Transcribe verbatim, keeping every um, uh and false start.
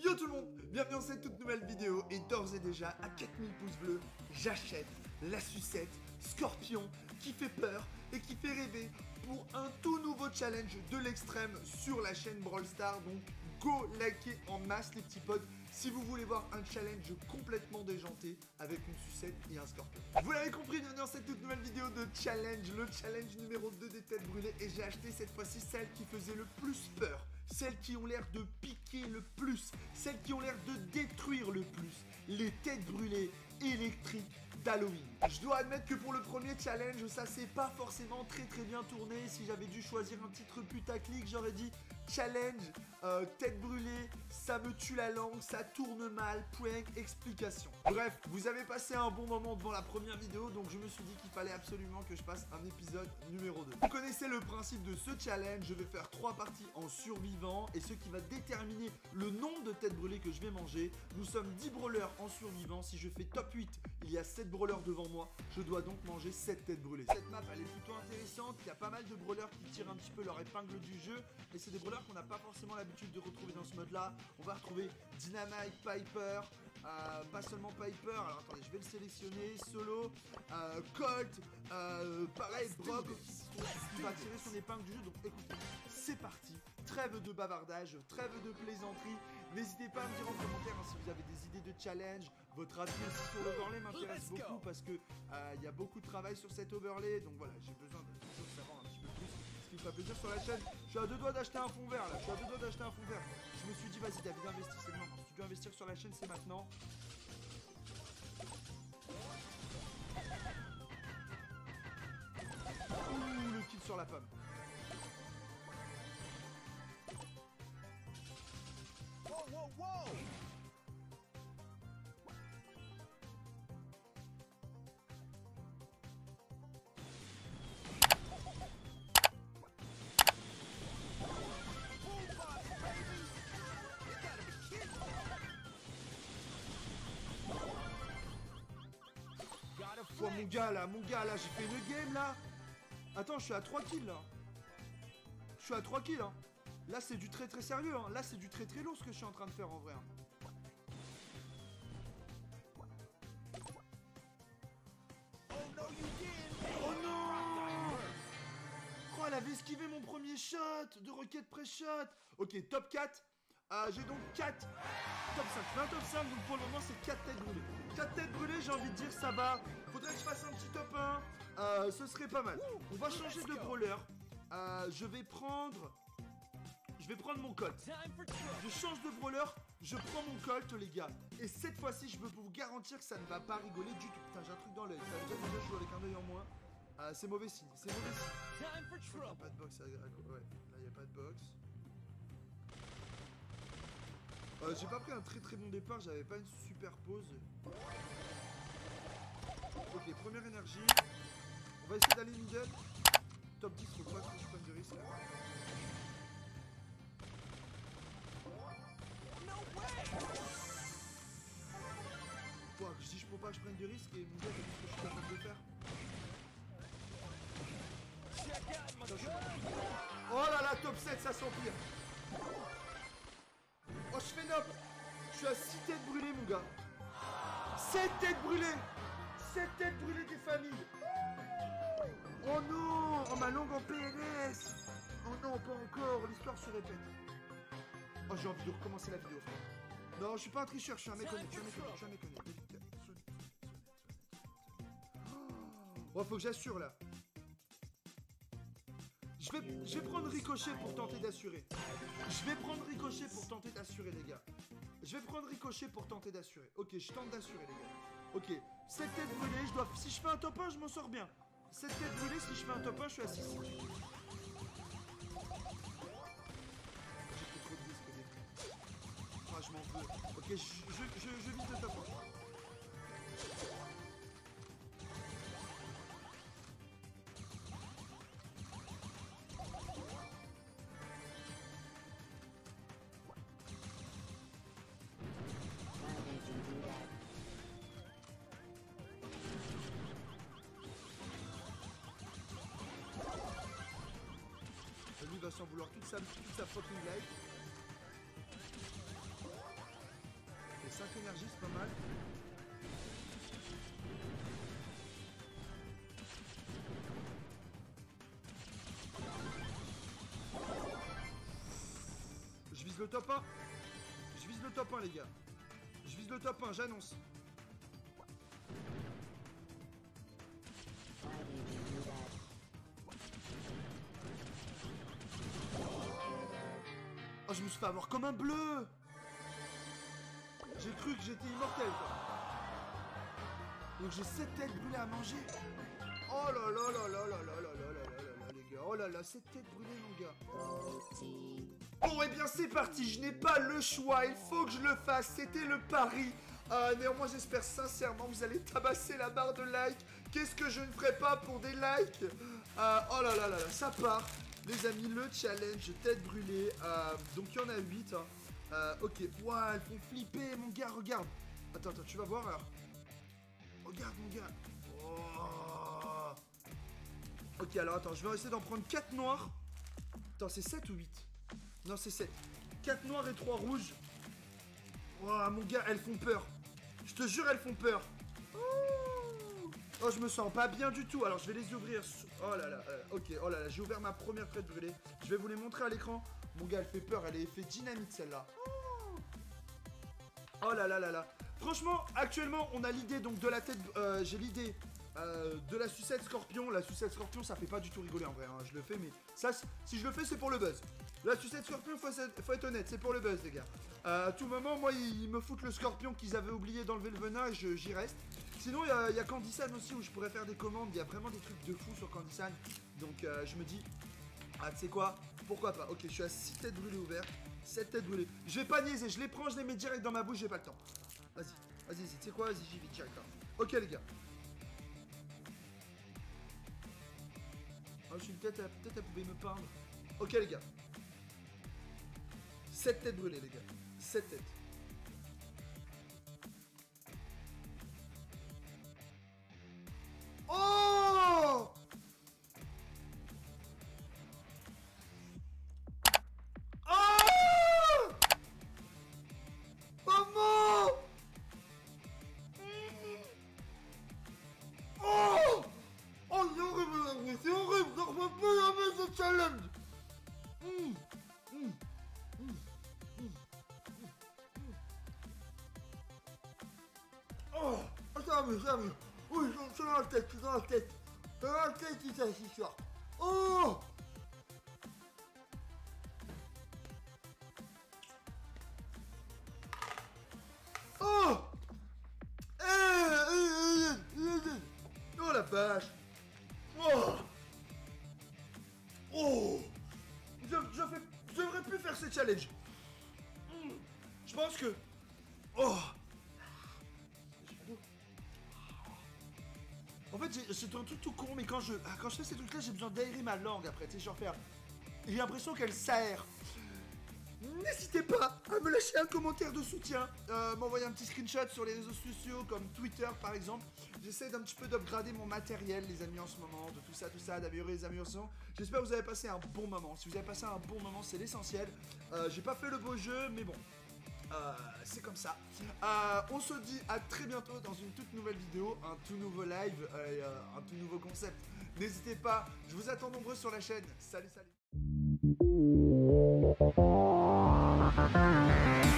Yo tout le monde, bienvenue dans cette toute nouvelle vidéo. Et d'ores et déjà, à quatre mille pouces bleus, j'achète la sucette Scorpion qui fait peur et qui fait rêver pour un tout nouveau challenge de l'extrême sur la chaîne Brawl Stars. Donc go liker en masse les petits potes si vous voulez voir un challenge complètement déjanté avec une sucette et un scorpion. Vous l'avez compris, bienvenue dans cette toute nouvelle vidéo de challenge, le challenge numéro deux des têtes brûlées. Et j'ai acheté cette fois-ci celle qui faisait le plus peur, celles qui ont l'air de piquer le plus, celles qui ont l'air de détruire le plus, les têtes brûlées électriques d'Halloween. Je dois admettre que pour le premier challenge, ça s'est pas forcément très très bien tourné. Si j'avais dû choisir un titre putaclic, j'aurais dit challenge, euh, tête brûlée, ça me tue la langue, ça tourne mal, point, explication. Bref, vous avez passé un bon moment devant la première vidéo, donc je me suis dit qu'il fallait absolument que je fasse un épisode numéro deux. Vous connaissez le principe de ce challenge, je vais faire trois parties en survivant, et ce qui va déterminer le nombre de têtes brûlées que je vais manger. Nous sommes dix brawlers en survivant, si je fais top huit, il y a sept brawlers devant moi, je dois donc manger sept têtes brûlées. Cette map elle est plutôt intéressante, il y a pas mal de brawlers qui tirent un petit peu leur épingle du jeu, et c'est des brawlers qu'on n'a pas forcément l'habitude de retrouver dans ce mode là. On va retrouver Dynamite, Piper, euh, pas seulement Piper, alors attendez je vais le sélectionner, Solo, euh, Colt, euh, pareil Brock qui va tirer son épingle du jeu. Donc écoutez, c'est parti, trêve de bavardage, trêve de plaisanterie. N'hésitez pas à me dire en commentaire hein, si vous avez des idées de challenge. Votre avis aussi sur l'overlay m'intéresse beaucoup parce que euh, il y a beaucoup de travail sur cet overlay. Donc voilà, j'ai besoin de toujours savoir un petit peu plus ce qui me fait plaisir sur la chaîne. Je suis à deux doigts d'acheter un fond vert là, je suis à deux doigts d'acheter un fond vert. Je me suis dit vas-y David, investis, c'est le moment. Si tu veux investir sur la chaîne, c'est maintenant. Ouh, le kill sur la pomme. Whoa, whoa, whoa! Oh mon gars là, mon gars là, j'ai fait une game là. Attends, je suis à trois kills là. Je suis à trois kills hein. Là c'est du très très sérieux hein. Là c'est du très très lourd ce que je suis en train de faire en vrai hein. Oh non! Oh elle avait esquivé mon premier shot de rocket press shot. Ok, top quatre. Euh, j'ai donc quatre top cinq, vingt top cinq, donc pour le moment c'est quatre têtes brûlées. quatre têtes brûlées, j'ai envie de dire ça va. Faudrait que je fasse un petit top un, euh, ce serait pas mal. On va changer de brawler. euh, Je vais prendre Je vais prendre mon Colt. Je change de brawler, je prends mon Colt les gars. Et cette fois-ci je peux vous garantir que ça ne va pas rigoler du tout. Putain j'ai un truc dans l'œil, ça veut dire que déjà je joue avec un œil en moins. euh, C'est mauvais signe, c'est mauvais signe. Je crois qu'il n'y a pas de box à... Ouais, là il n'y a pas de box. Euh, j'ai pas pris un très très bon départ, j'avais pas une super pause. Ok, première énergie. On va essayer d'aller middle. Top dix, faut pas que je prenne de risque. Quoi, je dis je peux pas que je prenne de risque et middle, c'est ce que je suis capable de faire. Oh là là, top sept, ça s'empire. Oh, je fais nope. Je suis à six têtes brûlées, mon gars. sept têtes brûlées. sept têtes brûlées des familles. Oh non. Oh, ma langue en P L S. Oh non, pas encore. L'histoire se répète. Oh, j'ai envie de recommencer la vidéo, frère. Non, je suis pas un tricheur. Je suis un mec honnête. Je suis un mec honnête. Je suis un mec honnête. Oh, faut que j'assure, là. Je vais, je vais prendre Ricochet pour tenter d'assurer. Je vais prendre Ricochet pour tenter d'assurer, les gars. Je vais prendre Ricochet pour tenter d'assurer. Ok, je tente d'assurer, les gars. Ok, cette tête brûlée, je dois... Si je fais un top un, je m'en sors bien. Cette tête brûlée, si je fais un top un, je suis à six. J'ai pris trop de risques, les gars. Ah, je m'en veux. Ok, je, je, je, je vise le top un. Lui va s'en vouloir toute sa, toute sa fucking life. d'énergie, c'est pas mal. Je vise le top un. Je vise le top un, les gars. Je vise le top un, j'annonce. Oh, je me suis fait avoir comme un bleu. J'ai cru que j'étais immortel, quoi. Donc j'ai sept têtes brûlées à manger. Oh là là là là là là là là là là là, les gars. Oh là là, sept têtes brûlées, mon gars. Bon, et bien c'est parti. Je n'ai pas le choix. Il faut que je le fasse. C'était le pari. Euh, néanmoins, j'espère sincèrement que vous allez tabasser la barre de like. Qu'est-ce que je ne ferai pas pour des likes? euh, Oh là là là là, ça part. Les amis, le challenge tête brûlée. Euh, donc il y en a huit. Hein. Euh, ok, ouah, elles font flipper, mon gars, regarde. Attends, attends, tu vas voir alors. Regarde, mon gars. Oh. Ok, alors attends, je vais essayer d'en prendre quatre noirs. Attends, c'est sept ou huit? Non, c'est sept. quatre noirs et trois rouges. Ouah, mon gars, elles font peur. Je te jure, elles font peur. Oh, je me sens pas bien du tout. Alors, je vais les ouvrir. Oh là là, euh, ok, oh là là, j'ai ouvert ma première tête brûlée. Je vais vous les montrer à l'écran. Mon gars, elle fait peur, elle est effet dynamite celle-là. Oh là là là là. Franchement, actuellement, on a l'idée donc de la tête. Euh, j'ai l'idée euh, de la sucette scorpion. La sucette scorpion, ça fait pas du tout rigoler en vrai. Hein, je le fais, mais ça, si je le fais, c'est pour le buzz. La sucette scorpion, faut, faut être honnête, c'est pour le buzz, les gars. Euh, à tout moment, moi, ils, ils me foutent le scorpion qu'ils avaient oublié d'enlever le venin et j'y reste. Sinon, il y, y a Candysan aussi où je pourrais faire des commandes. Il y a vraiment des trucs de fou sur Candysan. Donc, euh, je me dis, ah, tu sais quoi? Pourquoi pas? Ok, je suis à six têtes brûlées ouvertes. sept têtes brûlées. Je vais pas niaiser, je les prends, je les mets direct dans ma bouche, j'ai pas le temps. Vas-y, vas-y, tu sais quoi? Vas-y, j'y vais direct. Hein. Ok, les gars. Oh, je suis une tête, peut-être elle pouvait me peindre. Ok, les gars. sept têtes brûlées, les gars. sept têtes. Oh! Oh! Maman! Oh! Oh, c'est horrible, c'est horrible, je ne revois plus jamais ce challenge. Mmh. Mmh. Mmh. Oh, ça va, ça va. Oui, c'est dans la tête, c'est dans la tête. C'est dans la tête, c'est ça, cette histoire. Oh! Oh! Eh, eh, eh, eh. Oh la vache! Oh! Oh! Je, je fais, j'aurais pu faire ce challenge. Mmh. Je pense que... Oh! En fait, c'est un truc tout con, mais quand je, quand je fais ces trucs-là, j'ai besoin d'aérer ma langue après, tu sais, genre faire... J'ai l'impression qu'elle s'aère. N'hésitez pas à me lâcher un commentaire de soutien, euh, m'envoyer un petit screenshot sur les réseaux sociaux comme Twitter par exemple. J'essaie d'un petit peu d'upgrader mon matériel, les amis, en ce moment, de tout ça, tout ça, d'améliorer les améliorations. J'espère que vous avez passé un bon moment. Si vous avez passé un bon moment, c'est l'essentiel. Euh, j'ai pas fait le beau jeu, mais bon. Euh, c'est comme ça. Euh, on se dit à très bientôt dans une toute nouvelle vidéo, un tout nouveau live, euh, un tout nouveau concept. N'hésitez pas, je vous attends nombreux sur la chaîne. Salut, salut.